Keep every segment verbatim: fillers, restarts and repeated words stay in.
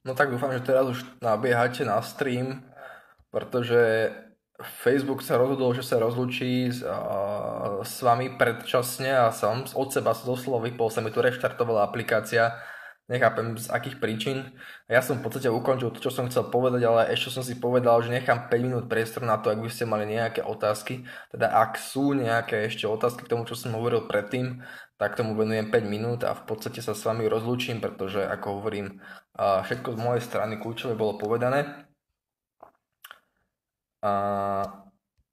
No tak dúfam, že teraz už nabiehate na stream, pretože Facebook sa rozhodol, že sa rozlúči s, a, s vami predčasne a sám od seba sa doslova vypol, sa mi tu reštartovala aplikácia, nechápem z akých príčin. Ja som v podstate ukončil to, čo som chcel povedať, ale ešte som si povedal, že nechám päť minút priestor na to, ak by ste mali nejaké otázky. Teda ak sú nejaké ešte otázky k tomu, čo som hovoril predtým, tak tomu venujem päť minút a v podstate sa s vami rozlúčim, pretože ako hovorím, a všetko z mojej strany kľúčové bolo povedané. A,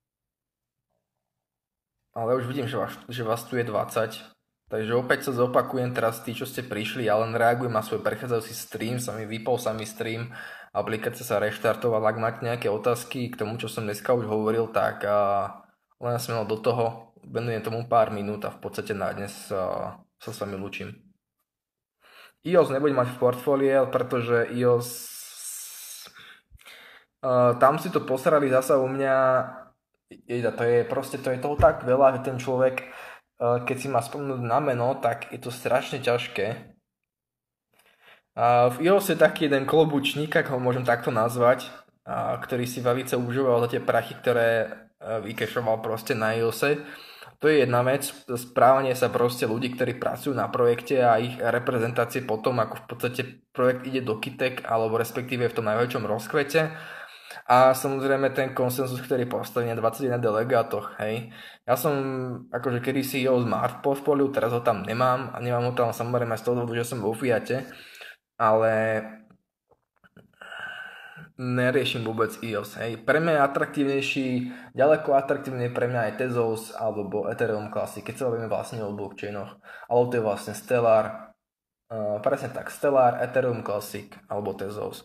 ale už vidím, že vás, že vás tu je dvadsať. Takže opäť sa zopakujem teraz tí, čo ste prišli. Ja len reagujem na svoj prechádzajúci stream. Sa mi vypol sa mi stream. Aplikácia sa reštartovala. Ak máte nejaké otázky k tomu, čo som dneska už hovoril, tak a, len smelo do toho. Venujem tomu pár minút a v podstate na dnes a, sa s vami lúčim. í ó es nebudem mať v portfólie, pretože í ó es Uh, tam si to posrali zasa u mňa, jeda, to je proste, to je toho tak veľa, že ten človek, uh, keď si má spomnúť na meno, tak je to strašne ťažké. Uh, v í ó es je taký jeden klobučník, ak ho môžem takto nazvať, uh, ktorý si velice užíval za tie prachy, ktoré uh, vykešoval proste na í ó es. To je jedna vec, správanie sa proste ľudí, ktorí pracujú na projekte a ich reprezentácie potom, ako v podstate projekt ide do kytek, alebo respektíve v tom najväčšom rozkvete. A samozrejme ten konsenzus, ktorý postaví na dvadsaťjeden delegátoch, hej. Ja som akože kedysi í ó es Smart portfóliu, teraz ho tam nemám a nemám ho tam samozrejme z toho dôvodu, že som vo Fiate, ale neriešim vôbec í ó es, hej. Pre mňa je atraktívnejší, ďaleko atraktívne pre mňa je Tezos alebo Ethereum Classic, keď sa bavíme vlastne o blockchainoch, alebo to je vlastne Stellar, uh, presne tak, Stellar, Ethereum Classic alebo Tezos.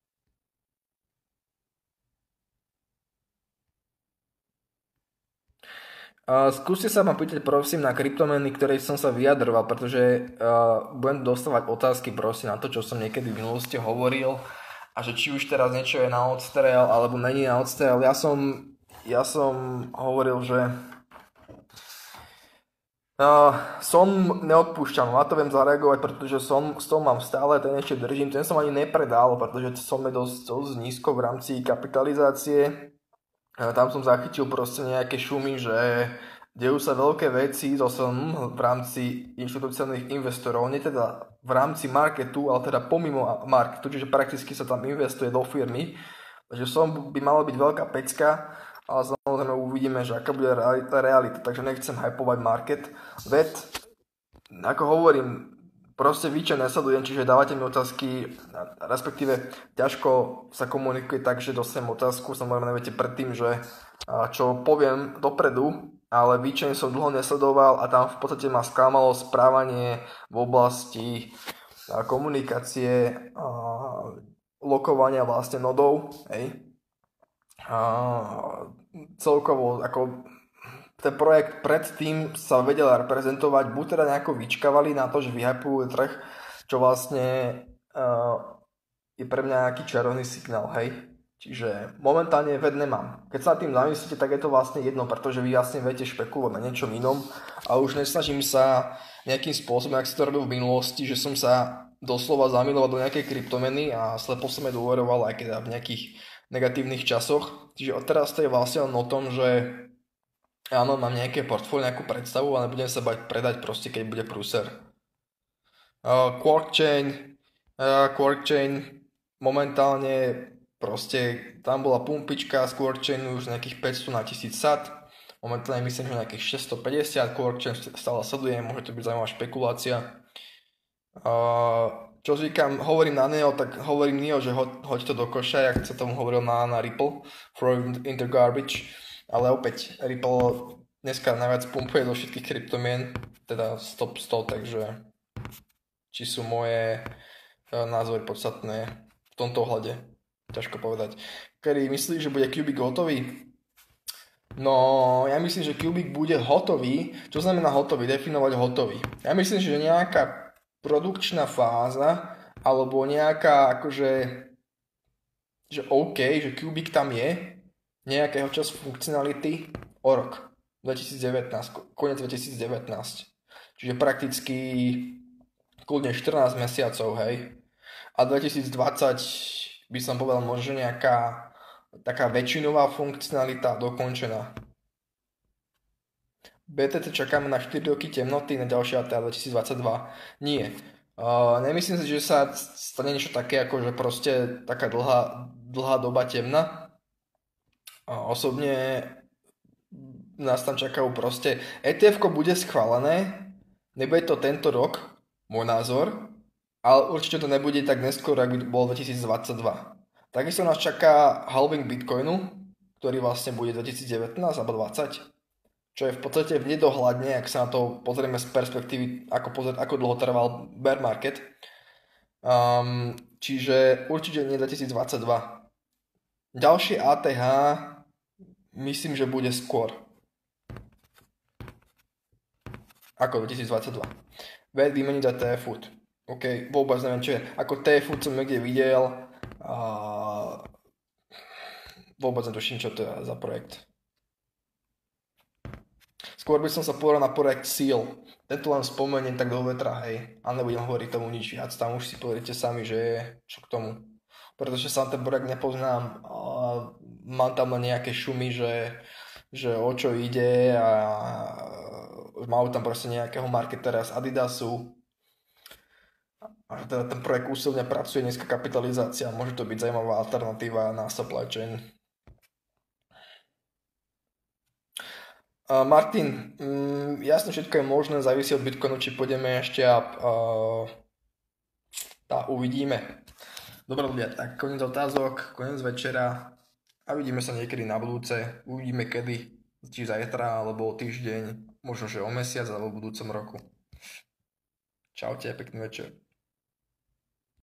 Uh, skúste sa ma pýtať prosím na kryptomeny, ktoré som sa vyjadroval, pretože uh, budem dostávať otázky prosím na to, čo som niekedy v minulosti hovoril a že či už teraz niečo je na odstrel alebo není na odstrel. Ja som, ja som hovoril, že uh, som neodpúšťam, na to viem zareagovať, pretože som, s tom mám stále, ten ešte držím, ten som ani nepredal, pretože som je dosť, dosť nízko v rámci kapitalizácie. Tam som zachytil proste nejaké šumy, že dejú sa veľké veci zase v rámci inštitucionálnych investorov, nie teda v rámci marketu, ale teda pomimo marketu, čiže prakticky sa tam investuje do firmy. Takže som by mala byť veľká pecka, ale samozrejme uvidíme, že aká bude realita, realita takže nechcem hypovať market. Ved, ako hovorím, proste výče nesledujem, čiže dávate mi otázky, respektíve ťažko sa komunikuje tak, že dostanem otázku, samozrejme neviete predtým, že čo poviem dopredu, ale výčen som dlho nesledoval a tam v podstate ma sklamalo správanie v oblasti komunikácie, lokovania vlastne nodov, hej. Celkovo ako ten projekt predtým sa vedel reprezentovať, buď teda nejako vyčkavali na to, že vyhypujú trh, čo vlastne uh, je pre mňa nejaký čarovný signál, hej. Čiže momentálne ved nemám. Keď sa nad tým zamyslíte, tak je to vlastne jedno, pretože vy vlastne viete špekulovať na niečom inom a už nesnažím sa nejakým spôsobom, ak si to robil v minulosti, že som sa doslova zamiloval do nejakej kryptomeny a slepo som je dôveroval aj keď v nejakých negatívnych časoch. Čiže odteraz to je vlastne len o tom, že áno, mám nejaké portfólio, nejakú predstavu a nebudem sa bať predať proste, keď bude prúser. Uh, Quarkchain, uh, Quarkchain momentálne proste tam bola pumpička z Quarkchainu už nejakých päťsto na tisíc sat. Momentálne myslím, že nejakých šesťstopäťdesiat. Quarkchain stále sledujem, môže to byť zaujímavá špekulácia. Uh, čo říkam, hovorím na Neo, tak hovorím Neo, že ho, hoď to do koša, jak sa tomu hovoril na, na Ripple, throw in the garbage. Ale opäť Ripple dneska najviac pumpuje do všetkých kryptomien, teda z top sto, takže či sú moje názory podstatné v tomto ohľade, ťažko povedať. Kedy myslíš, že bude Cubic hotový? No, ja myslím, že Cubic bude hotový. Čo znamená hotový? Definovať hotový. Ja myslím, že nejaká produkčná fáza alebo nejaká akože že OK, že Cubic tam je nejakého času funkcionality o rok dvetisícdevätnásť, koniec dvetisícdevätnásť. Čiže prakticky kľudne štrnásť mesiacov, hej. A dvetisícdvadsať by som povedal možno nejaká taká väčšinová funkcionalita dokončená. bé té cé čakáme na štyri roky temnoty, na ďalšie á té á dvetisícdvadsaťdva. Nie. Uh, nemyslím si, že sa stane niečo také, ako že proste taká dlhá, dlhá doba temna. Uh, osobne nás tam čakajú proste, é té ef bude schválené, nebude to tento rok, môj názor, ale určite to nebude tak neskôr, ak by bol dvetisícdvadsaťdva. Takisto nás čaká halving Bitcoinu, ktorý vlastne bude dvetisícdevätnásť alebo dvadsať, čo je v podstate v nedohľadne, ak sa na to pozrieme z perspektívy, ako, pozor, ako dlho trval bear market. Um, čiže určite nie dvetisícdvadsaťdva. Ďalšie á té há myslím, že bude skôr ako dvetisícdvadsaťdva. Ved vymeniť za té ef Food. OK, vôbec neviem, čo je. Ako té ef Food som niekde videl a vôbec netuším, čo to je za projekt. Skôr by som sa povedal na projekt Seal. Tento len spomeniem tak do vetra, hej. A nebudem hovoriť tomu nič viac. Tam už si pozrite sami, že je čo k tomu. Pretože sám ten projekt nepoznám. A mám tam len nejaké šumy, že, že o čo ide a majú tam proste nejakého marketera z Adidasu. A teda ten projekt úsilne pracuje, nízka kapitalizácia. Môže to byť zaujímavá alternatíva na supply chain. Uh, Martin, mm, jasne všetko je možné, závisí od Bitcoinu, či pôjdeme ešte a uh, tá, uvidíme. Dobre ľudia, tak koniec otázok, koniec večera a vidíme sa niekedy na budúce. Uvidíme kedy, či zajtra, alebo týždeň, možno že o mesiac, alebo v budúcom roku. Čaute, pekný večer.